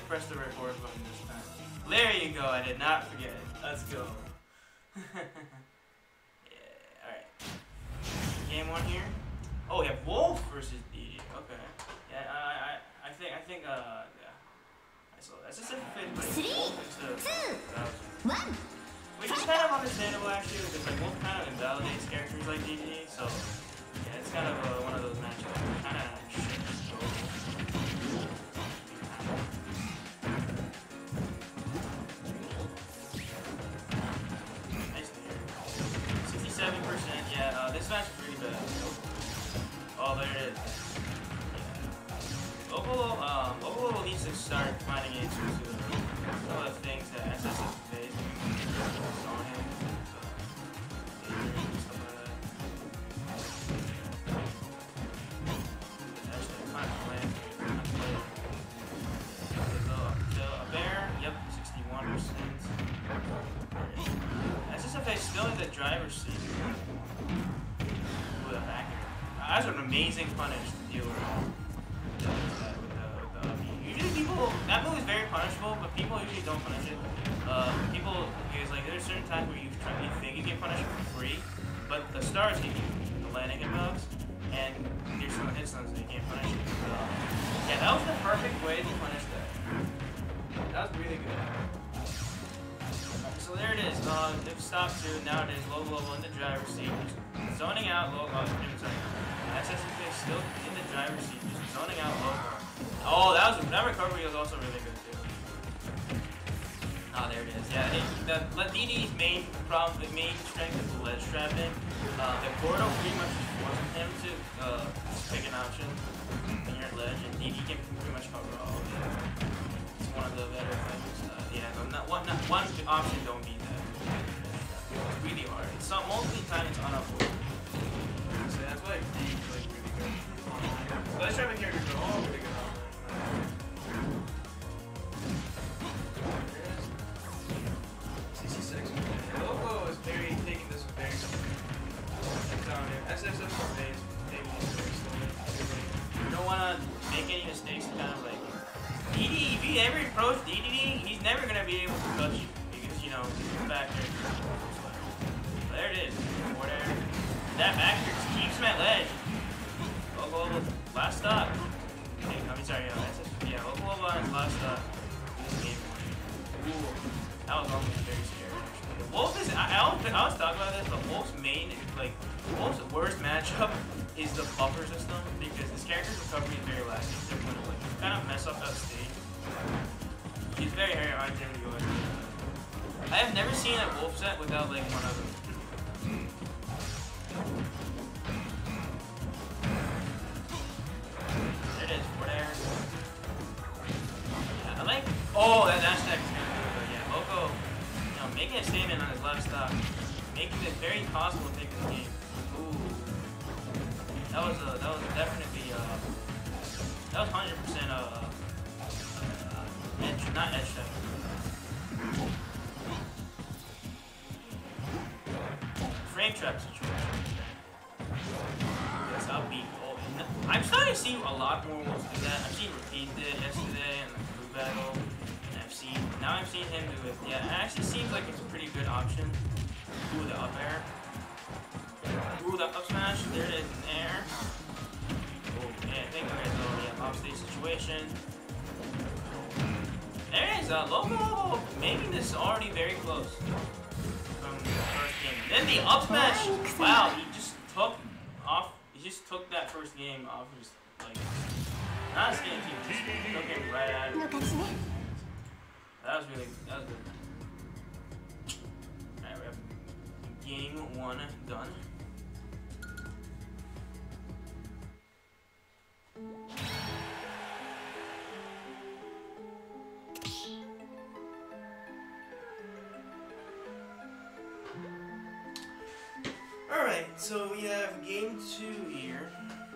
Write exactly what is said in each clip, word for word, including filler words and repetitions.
press the record button this time. There you go, I did not forget it. Let's go. Yeah, alright. Game one here. Oh, we have Wolf versus Dedede. Okay. Yeah, I, I, I think, I think, uh, yeah. I saw that. That's just a fifth place. Three, two, one. Which is kind of understandable actually, because like Wolf kind of invalidates characters like Dedede, so yeah, it's kind of uh, one of those matchups that kind of shit. Nice there. sixty-seven percent, yeah, uh, this match is pretty bad. Oh, there it is. Yeah. Locolobo, um, Locolobo needs to start finding answers to some of the things that S S has faced. On him, uh, stuff like that. Actually, kind of playing. A bear, yep, sixty-one percent. S S F A still in the driver's seat. Ooh, the back here. That's an amazing punish to deal with. With that, with the, with the, I mean, usually people, that move is very punishable, but people usually don't punish it. Uh, people, because like there's certain times where you try, you think you can punish it for free, but the stars give you the landing bugs, and there's some hit stuns that you can't punish it. So, yeah, that was the perfect way to punish that. That was really good. Right, so there it is. Uh, if stop two, now it is Locolobo in the driver's seat, just zoning out Loco. Uh, S S F is still in the driver's seat, just zoning out Loco. Oh, that was that recovery was also really good too. Oh, there it is. Yeah, it, the Dedede's main problem, the main strength is the ledge trapping. Uh, the Gordo pretty much forces him to uh, pick an option when you're at ledge, and Dedede can pretty much cover all of it. It's one of the better things. Uh, yeah, no, not one, not one option don't beat that. It's really hard. It's not, most of the time it's unavoidable. So that's why Dedede's like really good. Ledge trapping characters are all really good on that. Loco is very taking this very slowly. S S F is taking this very slowly. You don't want to make any mistakes. Kind of like Dedede. If you ever approach Dedede, he's never gonna be able to touch you because you know he's back there. There it is. More there. That back here just keeps him at ledge. Locolobo, last stop. Okay, I mean sorry, yeah, S S F, yeah, Locolobo on his last stop. This game. Ooh, that was almost very scary. Wolf is, I, I, was, I was talking about this, but Wolf's main, like, Wolf's worst matchup is the buffer system, because this character's recovery is very lacking. So when like, you kind of mess up that stage, he's very, very hard to go in. I have never seen a Wolf set without, like, one of them. There it is, four there. Yeah, I like, oh, that dash attack is good, but yeah, Loco, making a statement on his left stop, making it very impossible to take this game. Ooh, that was a, that was definitely uh, that was one hundred percent uh, uh, edge, not edge step. Frame trap situation. Yes, I'll beat. Oh, I'm starting to see a lot more Wolves do that. I've seen Repeat did yesterday in the blue battle. I've seen, now I'm seeing him do it. Yeah, it actually seems like it's a pretty good option. Ooh, the up air. Ooh, the up smash. There it is in air. Oh, yeah, I think okay, so yeah, off stage situation. There it is, uh, Locolobo making this already very close from the first game. Then the up smash. Wow, he just took off, he just took that first game off of his, like, not his game team, just took him right out of it. That was really, that was good. Alright, we have game one done. Alright, so we have game two here.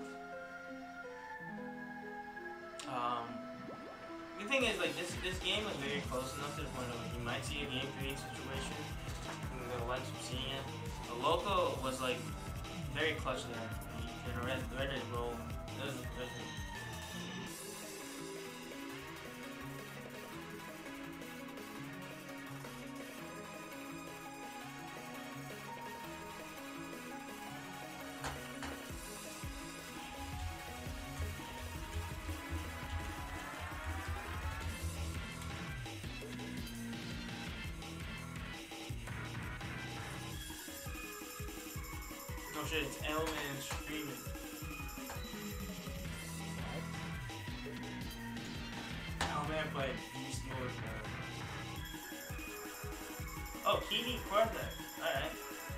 Um, the thing is, like, this this game was very close enough to the point of, like, you might see a game three situation. You're gonna wind up seeing it. The Loco was, like, very clutch there. He can red, red and roll. It was, it was, shit, it's Element streaming. Oh man, played Beast Wars. Oh, Kiwi Quartet. Alright.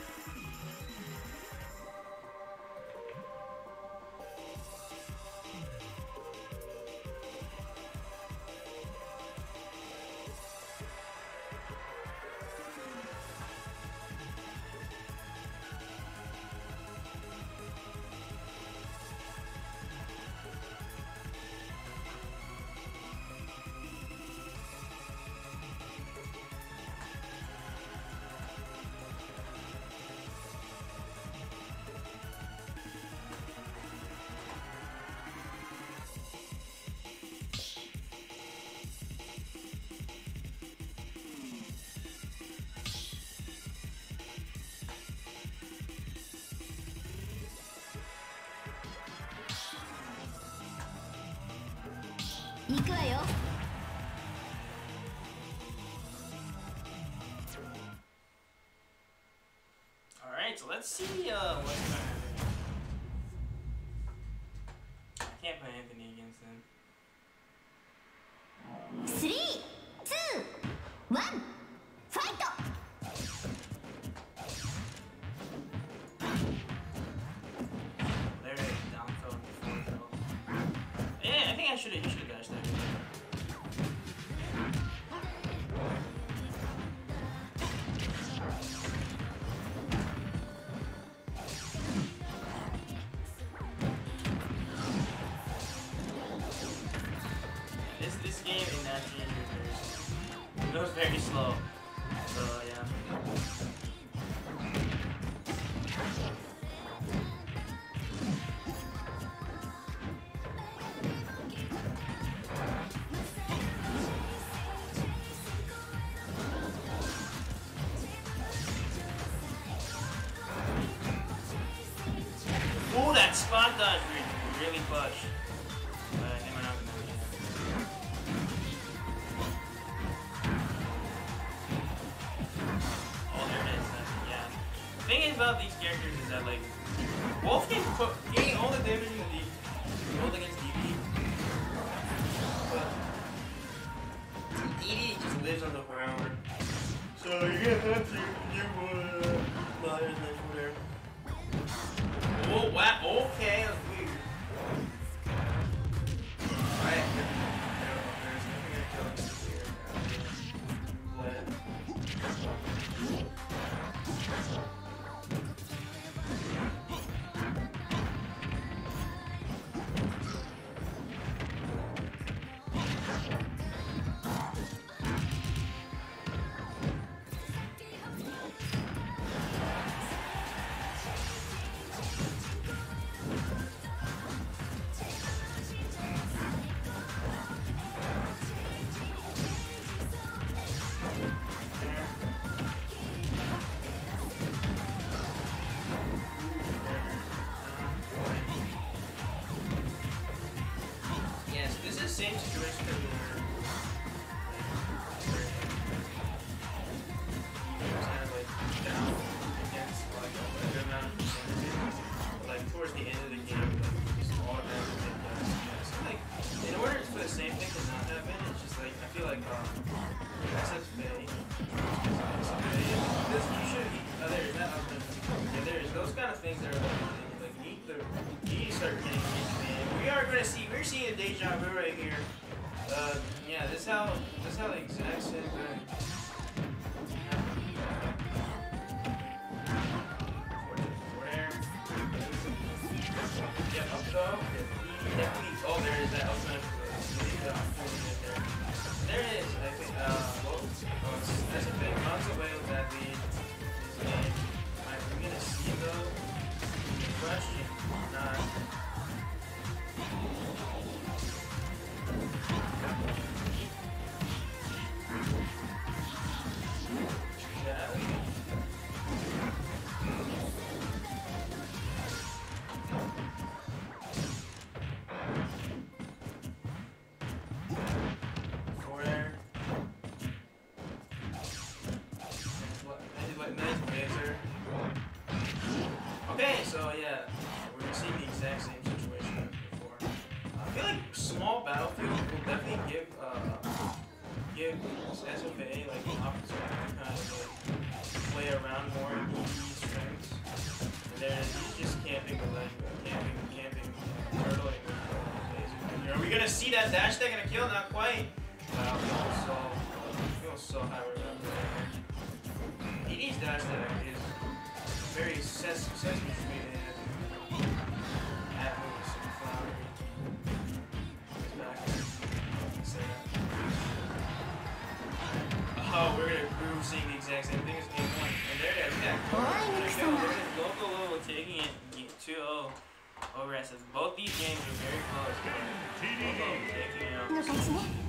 Alright, so let's see uh, what's going to happen. I can't play Anthony against him. Three, two, one, fight! There it is, down throw before throw. Yeah, I think I should have you should have dashed that. This this game in that game is very slow. It goes very slow. So yeah. Oh, that spot dodge really, really clutch. But I think we're not gonna do it. Oh, there it is. Uh, yeah. The thing is about these characters is that, like, Wolf can put gain all the damage in the D rolled against D D. But D D just lives on the ground. So you're gonna have to do uh, no, there's no there. Oh, wow, okay, that was weird. Alright, there's nothing I can do here. But... Yes, this is the same situation that we were kind of like down against like a good amount of percentage. Like towards the end of the game, like just automatically take down. Yeah, so like in order for the same thing to not happen, it's just like I feel like um S F A. This you should oh there is that yeah there is those kind of things that are like, like you need to you need to start getting man. We are gonna see we're seeing a deja vu right here. Uh yeah, this is how this is how the exact same thing. Yeah, up throw. Definitely oh there is that up smash. There it is, I think uh well oh, that's a big console way with that lead. Alright, we're gonna see though. Question. Not. Yeah. S F A, like opposite, kind of like play around more in these strengths. And then he's just camping the leg, camping, camping, turtling. Are we gonna see that dash attack gonna kill? Not quite. Wow, feels so, feels so high right now. Dedede's dash attack is very Sesame Street. Oh, we're gonna prove seeing the exact same thing as game one. And there it is, yeah. There you go. There's Locolobo taking it two oh over S F. Both these games are very close. Locolobo taking it out.